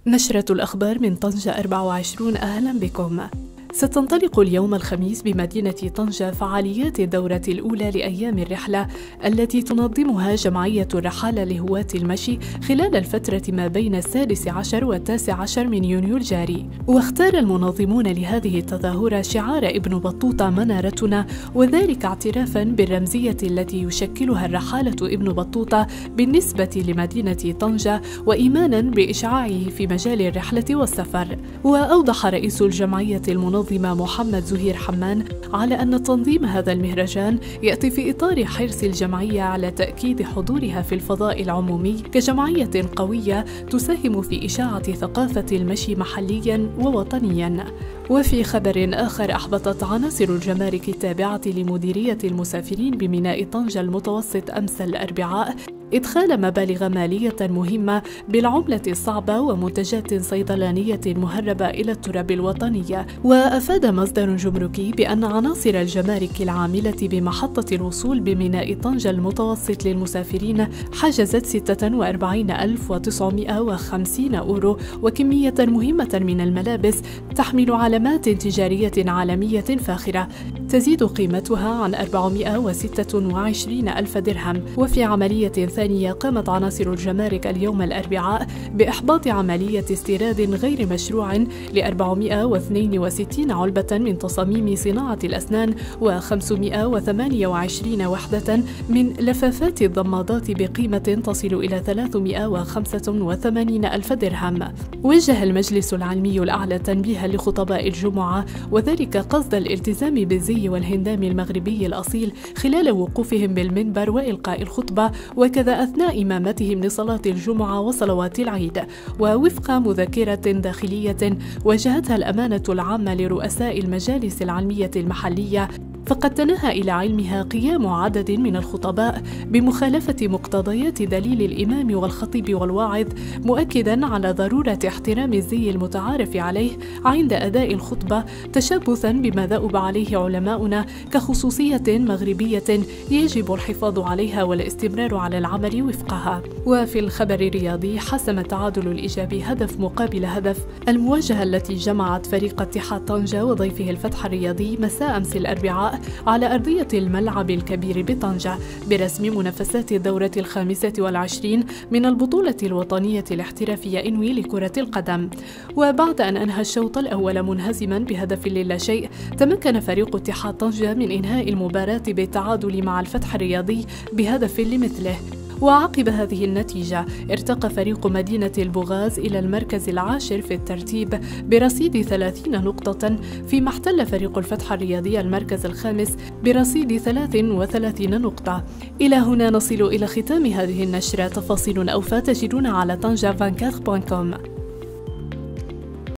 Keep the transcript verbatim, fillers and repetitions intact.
نشرة الأخبار من طنجة أربعة وعشرين. أهلا بكم. ستنطلق اليوم الخميس بمدينة طنجة فعاليات الدورة الأولى لأيام الرحلة التي تنظمها جمعية الرحالة لهواة المشي خلال الفترة ما بين السادس عشر والتاسع عشر من يونيو الجاري. واختار المنظمون لهذه التظاهرة شعار ابن بطوطة منارتنا، وذلك اعترافا بالرمزية التي يشكلها الرحالة ابن بطوطة بالنسبة لمدينة طنجة، وإيمانا بإشعاعه في مجال الرحلة والسفر. وأوضح رئيس الجمعية المنظمة محمد زهير حمان على أن تنظيم هذا المهرجان يأتي في إطار حرص الجمعية على تأكيد حضورها في الفضاء العمومي كجمعية قوية تساهم في إشاعة ثقافة المشي محليا ووطنيا. وفي خبر آخر، أحبطت عناصر الجمارك التابعة لمديرية المسافرين بميناء طنجة المتوسط أمس الأربعاء إدخال مبالغ مالية مهمة بالعملة الصعبة ومنتجات صيدلانية مهربة إلى التراب الوطنية. وأفاد مصدر جمركي بأن عناصر الجمارك العاملة بمحطة الوصول بميناء طنجة المتوسط للمسافرين حجزت ستة وأربعين ألف وتسعمائة وخمسين أورو وكمية مهمة من الملابس تحمل علامات تجارية عالمية فاخرة تزيد قيمتها عن أربعمائة وستة وعشرين ألف درهم. وفي عملية ثانية، قامت عناصر الجمارك اليوم الأربعاء بإحباط عملية استيراد غير مشروع ل أربعمائة واثنين وستين علبة من تصاميم صناعة الأسنان وخمسمائة وثمانية وعشرين وحدة من لفافات الضمادات بقيمة تصل إلى ثلاثمائة وخمسة وثمانين ألف درهم. وجه المجلس العلمي الأعلى تنبيها لخطباء الجمعة، وذلك قصد الالتزام بالزي والهندام المغربي الأصيل خلال وقوفهم بالمنبر وإلقاء الخطبة، وكذا أثناء إمامتهم لصلاة الجمعة وصلوات العيد. ووفق مذكرة داخلية وجهتها الأمانة العامة لرؤساء المجالس العلمية المحلية، فقد تناهى إلى علمها قيام عدد من الخطباء بمخالفة مقتضيات دليل الإمام والخطيب والواعظ، مؤكدا على ضرورة احترام الزي المتعارف عليه عند أداء الخطبة تشبثا بما ذأب عليه علماؤنا كخصوصية مغربية يجب الحفاظ عليها والاستمرار على العمل وفقها. وفي الخبر الرياضي، حسم التعادل الإيجابي هدف مقابل هدف المواجهة التي جمعت فريق اتحاد طنجة وضيفه الفتح الرياضي مساء أمس الأربعاء على أرضية الملعب الكبير بطنجة برسم منافسات الدورة الخامسة والعشرين من البطولة الوطنية الاحترافية إنوي لكرة القدم. وبعد أن أنهى الشوط الأول منهزما بهدف للا شيء، تمكن فريق اتحاد طنجة من إنهاء المباراة بالتعادل مع الفتح الرياضي بهدف لمثله. وعقب هذه النتيجة، ارتقى فريق مدينة البوغاز إلى المركز العاشر في الترتيب برصيد ثلاثين نقطة، فيما احتل فريق الفتح الرياضي المركز الخامس برصيد ثلاث وثلاثين نقطة. إلى هنا نصل إلى ختام هذه النشرة. تفاصيل أوفى تجدون على طنجة أربعة وعشرين دوت كوم.